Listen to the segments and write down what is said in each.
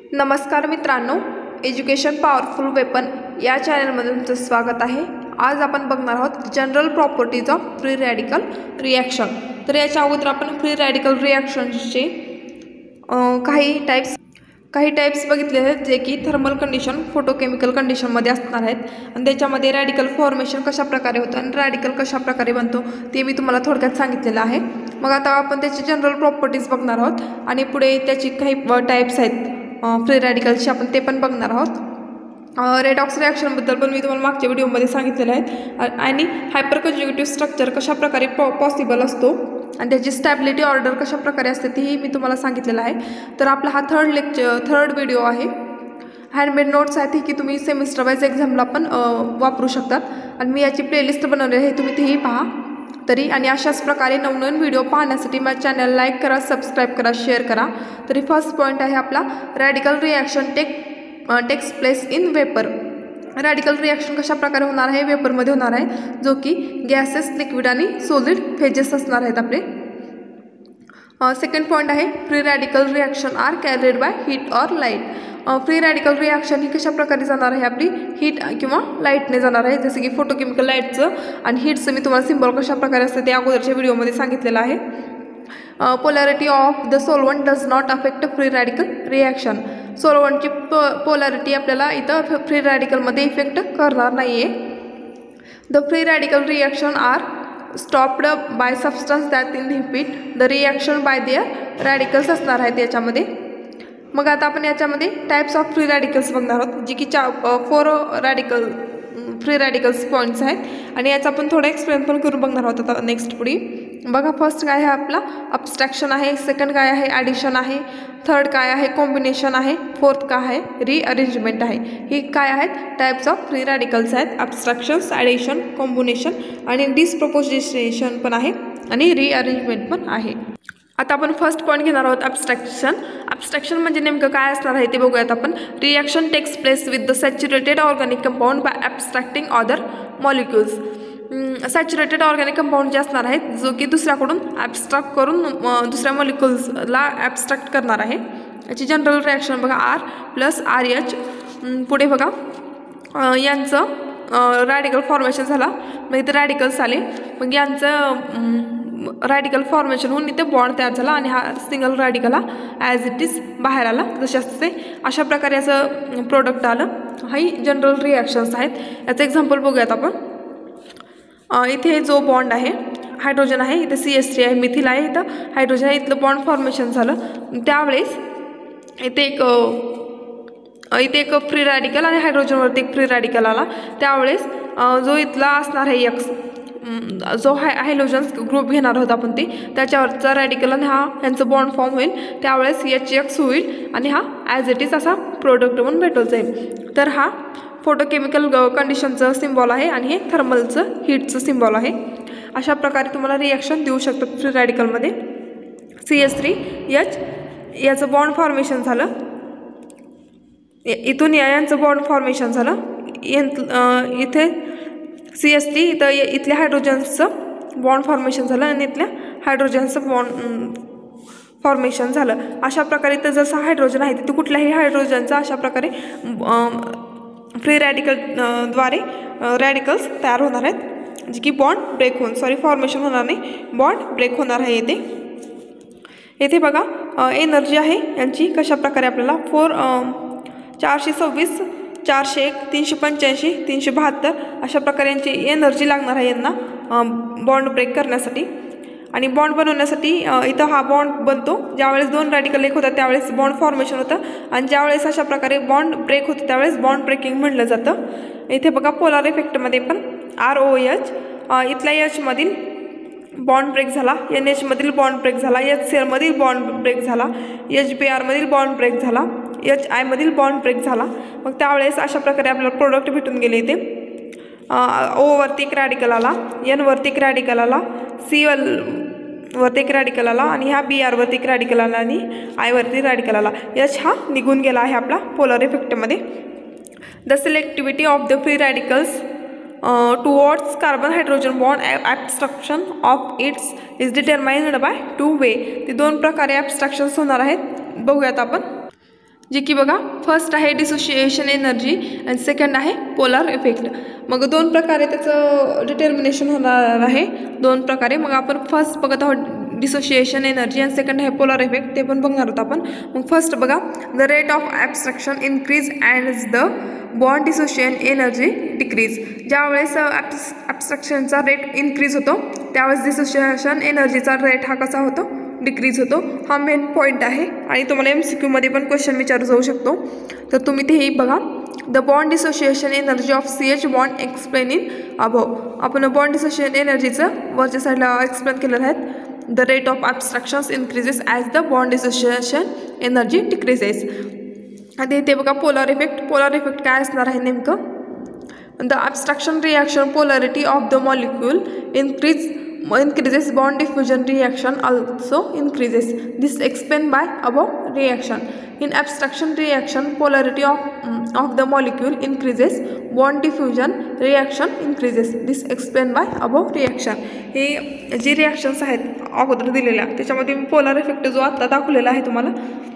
नमस्कार मित्रांनो, education powerful weapon या चॅनलमध्ये तुमचं स्वागत आहे। आज आपण बघणार आहोत general properties of free radical reaction. तर याच्या अगोदर आपण फ्री रॅडिकल रिॲक्शनचे काही टाइप्स बघितले आहेत, जे की थर्मल कंडिशन, फोटोकेमिकल कंडिशनमध्ये असणार आहेत आणि त्याच्यामध्ये रॅडिकल फॉर्मेशन कशा प्रकारे होतं आणि रॅडिकल कशा प्रकारे बनतो ते मी तुम्हाला थोडक्यात सांगितलेलं आहे। मग आता आपण त्याची जनरल प्रॉपर्टीज बघणार आहोत आणि पुढे त्याची काही टाइप्स आहेत फ्री रॅडिकल्सचे, आपण ते पण बघणार आहोत। रेडॉक्स रिॲक्शनबद्दल पण मी तुम्हाला मागच्या व्हिडिओमध्ये सांगितलेलं आहे आणि हायपर कंजुगेटिव्ह स्ट्रक्चर कशा प्रकारे पॉसिबल असतो आणि त्याची स्टॅबिलिटी ऑर्डर कशा प्रकारे असते तेही मी तुम्हाला सांगितलेलं आहे। तर आपला हा थर्ड व्हिडिओ आहे। हँडमेड नोट्स आहेत की तुम्ही सेमिस्टर वाईज एक्झामला पण वापरू शकतात आणि मी याची प्लेलिस्ट बनवलेली आहे, तुम्ही तेही पहा तरी। आणि अशाच प्रकारे नवनवीन व्हिडिओ पाहण्यासाठी माझ्या चॅनल लाईक करा, सबस्क्राईब करा, शेअर करा। तरी फर्स्ट पॉईंट आहे आपला radical reaction takes place in vapour. Radical reaction कशा प्रकारे होणार आहे, वेपरमध्ये होणार आहे, जो की गॅसेस, लिक्विड आणि सॉलिड फेजेस असणार आहेत आपले। सेकंड पॉईंट आहे free radical reaction are carried by heat और लाईट। फ्री रॅडिकल रिॲक्शन ही कशा प्रकारे जाणार आहे, आपली हीट किंवा लाईटने जाणार आहे, जसे की फोटोकेमिकल लाईटचं आणि हीटचं मी तुम्हाला सिम्बॉल कशा प्रकारे असते ते अगोदरच्या व्हिडिओमध्ये सांगितलेलं आहे। Polarity of the solvent does not affect free radical reaction. सोलवंटची पोलॅरिटी आपल्याला इथं फ्री रॅडिकलमध्ये इफेक्ट करणार नाही आहे। The free radical reaction are stopped by substance that inhibit the reaction by their radicals असणार आहेत याच्यामध्ये। मग आता आपण याच्यामध्ये टाइप्स ऑफ फ्री रॅडिकल्स बघणार आहोत, जी की 4 फ्री रॅडिकल्स पॉईंट्स आहेत आणि याचा आपण थोडं एक्सप्लेन पण करून बघणार आहोत आता नेक्स्ट पुढे। बघा, फर्स्ट काय आहे आपला अब्स्ट्रॅक्शन आहे, सेकंड काय आहे ॲडिशन आहे, थर्ड काय आहे कॉम्बिनेशन आहे, फोर्थ काय आहे रिअरेंजमेंट आहे। ही काय आहेत टाइप्स ऑफ फ्री रॅडिकल्स आहेत, अब्स्ट्रॅक्शन्स, ॲडिशन, कॉम्बिनेशन आणि डिस्प्रपोजिशन पण आहे आणि रिअरेंजमेंट पण आहे। आता आपण फर्स्ट पॉईंट घेणार आहोत अब्स्ट्रॅक्शन। अब्स्ट्रॅक्शन म्हणजे नेमकं काय असणार आहे ते बघूयात आपण। Reaction takes place with the saturated organic compound by abstracting other molecules. Saturated organic compound जे असणार आहेत, जो की दुसऱ्याकडून ॲब्स्ट्रॅक्ट करून दुसऱ्या मॉलिक्युल्सला ॲब्स्ट्रॅक्ट करणार आहे। याची जनरल रिॲक्शन बघा आर प्लस आर एच। पुढे बघा यांचं रॅडिकल फॉर्मेशन झाला, मग इथे रॅडिकल्स आले, मग यांचं रॅडिकल फॉर्मेशन होऊन इथे बॉन्ड तयार झाला आणि हा सिंगल रॅडिकल हा ॲज इट इज बाहेर आला जसे असते अशा प्रकारे असं प्रोडक्ट आलं। हाही जनरल रिॲक्शन्स आहेत। याचं एक्झाम्पल बघूयात आपण। इथे जो बॉन्ड आहे हायड्रोजन आहे, इथे CH3 आहे, मिथिल आहे, इथं हायड्रोजन आहे, इथलं बॉन्ड फॉर्मेशन झालं। त्यावेळेस इथे एक फ्री रॅडिकल आणि हायड्रोजनवरती एक फ्री रॅडिकल आला, त्यावेळेस जो इथला असणार आहे एक्स, जो हायड्रोजन ग्रुप घेणार होता आपण ते, त्याच्यावरचा रॅडिकल आणि ह्यांचं बॉन्ड फॉर्म होईल, त्यावेळेस HX होईल आणि हा ॲज इट इज असा प्रोडक्ट म्हणून भेटत जाईल। तर हा फोटोकेमिकल कंडिशनचं सिम्बॉल आहे आणि हे थर्मलचं हीटचं सिम्बॉल आहे। अशा प्रकारे तुम्हाला रिॲक्शन देऊ शकतात फ्री रॅडिकलमध्ये। CH3H याचं बॉन्ड फॉर्मेशन झालं, इथून यांचं बॉन्ड फॉर्मेशन झालं, इथे CH3 इथल्या हायड्रोजन्सचं बॉन्ड फॉर्मेशन झालं आणि इथल्या हायड्रोजनचं बॉन्ड फॉर्मेशन झालं। अशा प्रकारे तर जसं हायड्रोजन आहे तिथे कुठल्याही हायड्रोजनचा अशा प्रकारे फ्री रॅडिकल द्वारे रॅडिकल्स तयार होणार आहेत, जे की बॉन्ड ब्रेक होऊन फॉर्मेशन होणार नाही, बॉन्ड ब्रेक होणार आहे। येथे बघा एनर्जी आहे यांची कशा प्रकारे आपल्याला 426, 401, 385, 372 अशा प्रकारे यांची एनर्जी लागणार आहे यांना बॉन्ड ब्रेक करण्यासाठी। आणि बॉन्ड बनवण्यासाठी इथं हा बॉन्ड बनतो, ज्यावेळेस 2 रॅडिकल एक होतात त्यावेळेस बॉन्ड फॉर्मेशन होतं आणि ज्यावेळेस अशा प्रकारे बॉन्ड ब्रेक होतं त्यावेळेस बॉन्ड ब्रेकिंग म्हटलं जातं। इथे बघा पोलार इफेक्टमध्ये पण ROH इथल्या Hमधील बॉन्ड ब्रेक झाला, NH मधील बॉन्ड ब्रेक झाला, HCl मधील बॉन्ड ब्रेक झाला, HBr मधील बॉन्ड ब्रेक झाला, HI मधील बॉन्ड ब्रेक झाला। मग त्यावेळेस अशा प्रकारे आपल्याला प्रोडक्ट भेटून गेले। इथे O वरती एक रॅडिकल आला, N वरती एक रॅडिकल आला, Cl वरती एक रॅडिकल आला आणि हा Br वरती एक रॅडिकल आला आणि I वरती रॅडिकल आला। H हा निघून गेला आहे आपला पोलर इफेक्टमध्ये। The selectivity of the free radicals towards carbon hydrogen bond abstraction of its is determined by 2 way। ते 2 प्रकारे abstractions होणार आहेत, बघूयात आपण। जे की बघा फर्स्ट आहे डिसोसिएशन एनर्जी आणि सेकंड आहे पोलार इफेक्ट. मग दोन प्रकारे त्याचं डिटर्मिनेशन होणार आहे, दोन प्रकारे. मग आपण फर्स्ट बघत आहोत डिसोसिएशन एनर्जी आणि सेकंड आहे पोलार इफेक्ट, ते पण बघणार आहोत आपण. मग फर्स्ट बघा, the rate of abstraction increase and the bond dissociation energy decrease. ज्यावेळेस ॲब्स्ट्रॅक्शनचा रेट इन्क्रीज होतो त्यावेळेस डिसोसिएशन एनर्जीचा रेट हा कसा होतो, डिक्रीज होतो. हा मेन पॉईंट आहे आणि तुम्हाला MCQमध्ये पण क्वेश्चन विचारू जाऊ शकतो, तर तुम्ही तेही बघा. The bond dissociation energy of CH bond explain in above. आपण बॉन्ड डिसोसिएशन एनर्जीचं वरच्या साईडला एक्सप्लेन केलेलं आहे. The rate of abstractions increases as the bond dissociation energy decreases. आणि इथे बघा पोलार इफेक्ट. पोलार इफेक्ट काय असणार आहे नेमकं, the abstraction reaction polarity of the molecule increases bond diffusion reaction also increases. This explained by above reaction. In abstraction reaction polarity of the molecule increases, bond diffusion reaction increases. This explained by above reaction. हे जी reactions आहेत अगोदर दिलेल्या त्याच्यामध्ये polar effect जो आता दाखवलेला आहे तुम्हाला,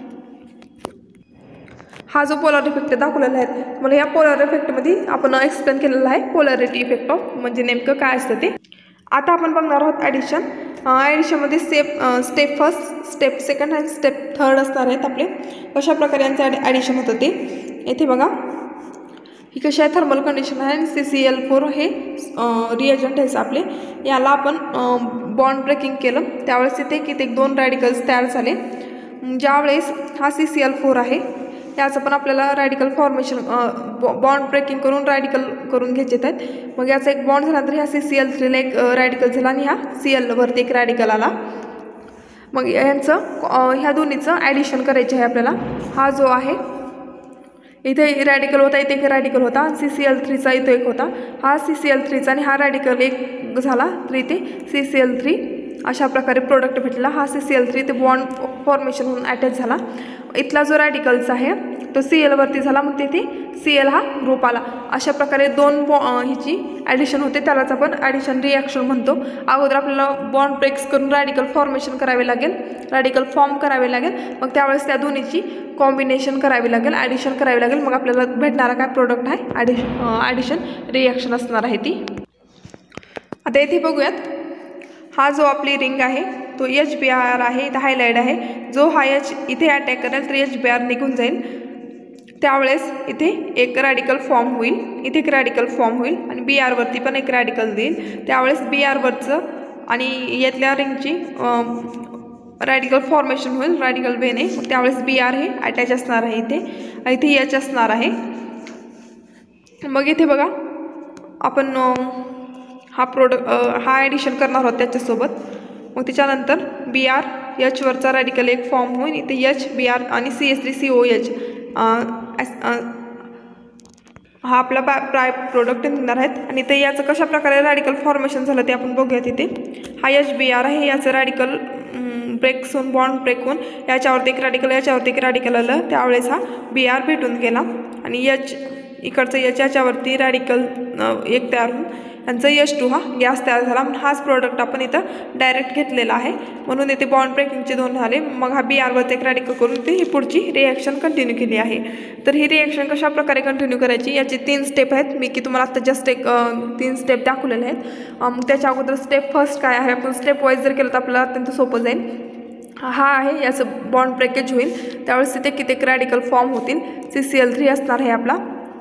हा जो पोलार इफेक्ट दाखवलेला आहे तुम्हाला, या पोलार इफेक्टमध्ये आपण एक्सप्लेन केलेला आहे पोलॅरिटी इफेक्ट ऑफ म्हणजे नेमकं काय असतं ते. आता आपण बघणार आहोत ॲडिशन. ॲडिशनमध्ये स्टेप फर्स्ट, स्टेप सेकंड आणि स्टेप थर्ड असणार आहेत आपले. कशा प्रकारे यांचं ॲडिशन होतं ते येथे बघा. ही कशी आहे, थर्मल कंडिशन आहे आणि CCl4 हे रिएजंट आहे आपले. याला आपण बॉन्ड ब्रेकिंग केलं त्यावेळेस इथे किती दोन रॅडिकल्स तयार झाले. ज्यावेळेस हा CCl4 आहे याचं पण आपल्याला रॅडिकल फॉर्मेशन बॉन्ड ब्रेकिंग करून रॅडिकल करून घ्यायचे आहेत. मग याचा एक बॉन्ड झाला तर ह्या CCl3ला एक रॅडिकल झाला आणि ह्या CL वरती एक रॅडिकल आला. मग यांचं ह्या दोन्हीचं ॲडिशन करायचं आहे आपल्याला. हा जो आहे इथे रॅडिकल होता, इथे एक रॅडिकल होता, CCl3चा इथे एक होता. हा CCl3चा आणि हा रॅडिकल एक झाला तर इथे CCl3 अशा प्रकारे प्रोडक्ट भेटला. हा CCl3 ते बॉन्ड फॉर्मेशन होऊन अटॅच झाला. इथला जो रॅडिकल्स आहे तो CLवरती झाला, मग तिथे CL हा ग्रुप आला. अशा प्रकारे दोन हिची ॲडिशन होते, त्यालाच आपण ॲडिशन रिॲक्शन म्हणतो. अगोदर आपल्याला बॉन्ड ब्रेक्स करून रॅडिकल फॉर्मेशन करावे लागेल, रॅडिकल फॉर्म करावे लागेल, मग त्यावेळेस त्या दोन्हीची कॉम्बिनेशन करावी लागेल, ॲडिशन करावी लागेल. मग आपल्याला भेटणारा काय प्रोडक्ट आहे ॲडिशन रिॲक्शन असणार आहे ती. आता इथे बघूयात, हा जो आपली रिंग आहे तो HBr आहे, इथं हायलाईट आहे. जो हा H इथे अटॅक करेल तर HBr निघून जाईल. त्यावेळेस इथे एक रॅडिकल फॉर्म होईल, इथे एक रॅडिकल फॉर्म होईल आणि Brवरती पण एक रॅडिकल देईल. त्यावेळेस Brवरचं आणि यातल्या रिंगची रॅडिकल फॉर्मेशन होईल, रॅडिकल वेने. त्यावेळेस Br हे अटॅच असणार आहे इथे, इथे H असणार आहे. मग इथे बघा आपण हा ॲडिशन करणार आहोत त्याच्यासोबत. मग त्याच्यानंतर Br Hवरचा रॅडिकल एक फॉर्म होईल, इथे H Br आणि CH3COH हा आपला प्राय प्रोडक्ट निघणार आहेत. आणि ते याचं कशा प्रकारे रॅडिकल फॉर्मेशन झालं ते आपण बघूया. तिथे हा HBr आहे, याचं रॅडिकल ब्रेक्स होऊन बॉन्ड ब्रेक होऊन याच्यावरती एक रॅडिकल याच्यावरती एक रॅडिकल आलं, त्यावेळेस हा Br भेटून गेला आणि H इकडचं याच्यावरती रॅडिकल एक तयार होऊन यांचं H2 हा गॅस तयार झाला. हाच प्रोडक्ट आपण इथं डायरेक्ट घेतलेला आहे, म्हणून इथे बॉन्ड ब्रेकिंगचे दोन झाले. मग हा Brवरती एक रॅडिकल करून ते ही पुढची रिॲक्शन कंटिन्यू केली आहे. तर ही रिॲक्शन कशा प्रकारे कंटिन्यू करायची याचे 3 स्टेप आहेत. मी की तुम्हाला आता जस्ट एक 3 स्टेप दाखवलेले आहेत. मग त्याच्या अगोदर स्टेप फर्स्ट काय आहे, आपण स्टेप वाईज जर केलं तर आपल्याला अत्यंत सोपं जाईल. हा आहे याचं बॉन्ड ब्रेकेज होईल, त्यावेळेस तिथे कित्येक रॅडिकल फॉर्म होतील. CCl3 असणार आहे आपला.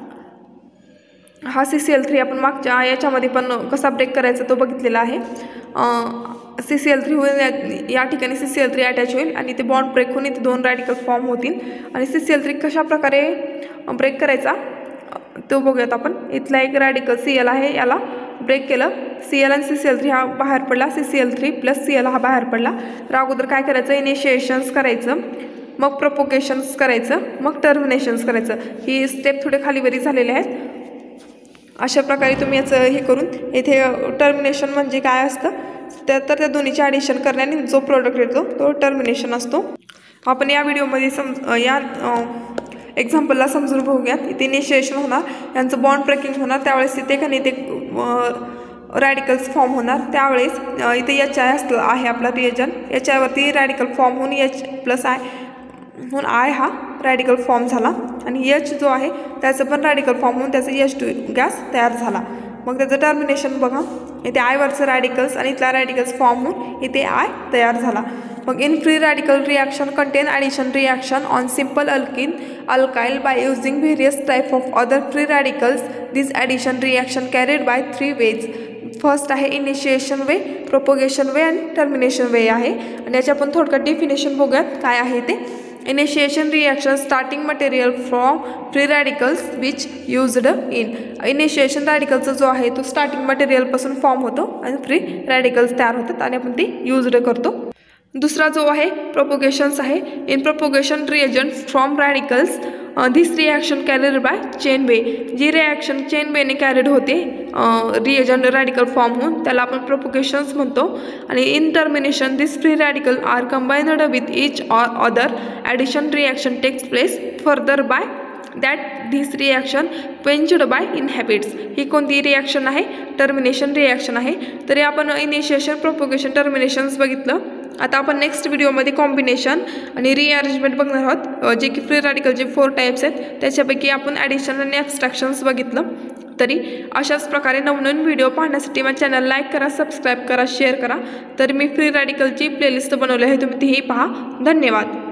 हा CCl3 आपण मागच्या याच्यामध्ये पण कसा ब्रेक करायचा तो बघितलेला आहे. CCl3 होईल, या ठिकाणी CCl3 अटॅच होईल आणि ते बॉन्ड ब्रेक होऊन इथे 2 रॅडिकल फॉर्म होतील. आणि CCl3 कशा प्रकारे ब्रेक करायचा तो बघूयात आपण. इथला एक रॅडिकल Cl आहे, याला ब्रेक केलं, Cl आणि CCl3 हा बाहेर पडला, CCl3 प्लस Cl हा बाहेर पडला. तर अगोदर काय करायचं, इनिशिएशन्स करायचं, मग प्रोपोगेशन्स करायचं, मग टर्मिनेशन्स करायचं. ही स्टेप थोडे खालीवरी झालेले आहेत. अशा प्रकारे तुम्ही याचं हे करून इथे टर्मिनेशन म्हणजे काय असतं तर त्या दोन्हीचे ॲडिशन करण्याने जो प्रोडक्ट येतो तो टर्मिनेशन असतो. आपण या व्हिडिओमध्ये या एक्झाम्पलला समजून बघूयात. इथे इनिशिएशन होणार, यांचं बॉन्ड ब्रेकिंग होणार, त्यावेळेस इथे का नाही ते रॅडिकल्स फॉर्म होणार. त्यावेळेस इथे H आहे आपला रिएजन, याच्यावरती रॅडिकल फॉर्म होऊन H+I होऊन I हा रॅडिकल फॉर्म झाला आणि H जो आहे त्याचं पण रॅडिकल फॉर्म होऊन त्याचा H2 गॅस तयार झाला. मग त्याचं टर्मिनेशन बघा, इथे I वरचं रॅडिकल्स आणि इथला रॅडिकल्स फॉर्म होऊन इथे I तयार झाला. मग in free radical reaction contain addition reaction on simple alkene alkyl by using various type of other free radicals. This addition reaction carried by 3 ways. First आहे initiation way, propagation way आणि termination वे आहे. आणि याची आपण थोडक्यात definition बघूयात काय आहे ते. Initiation reaction starting material from free radicals which used in. Initiation रॅडिकलचा जो आहे तो स्टार्टिंग मटेरियलपासून फॉर्म होतो आणि फ्री रॅडिकल्स तयार होतात आणि आपण ते यूज्ड करतो. दुसरा जो आहे प्रोपोगेशन्स आहे. In propagation reagent from radicals this reaction carried by chain way. जी रिॲक्शन चेन वेने कॅरीड होते रिएजंट रॅडिकल फॉर्म होऊन त्याला आपण प्रोपोगेशन्स म्हणतो. आणि in termination this free radical are combined with each or other addition reaction takes place further by that this reaction quenched by inhabits. ही कोणती रिॲक्शन आहे? टर्मिनेशन रिॲक्शन आहे. तरी आपण इनिशिएशन, प्रोपोगेशन, टर्मिनेशन्स बघितलं. आता आपण नेक्स्ट व्हिडिओमध्ये कॉम्बिनेशन आणि रिअरेंजमेंट बघणार आहोत, जे की फ्री रॅडिकलचे 4 टाईप्स आहेत. त्याच्यापैकी आपण ॲडिशन आणि ॲब्स्ट्रॅक्शन्स बघितलं. तरी अशाच प्रकारे नवनवीन व्हिडिओ पाहण्यासाठी माझ्या चॅनल लाईक करा, सबस्क्राईब करा, शेअर करा. तर मी फ्री रॅडिकलची प्लेलिस्ट बनवली आहे, तुम्ही तीही पहा. धन्यवाद.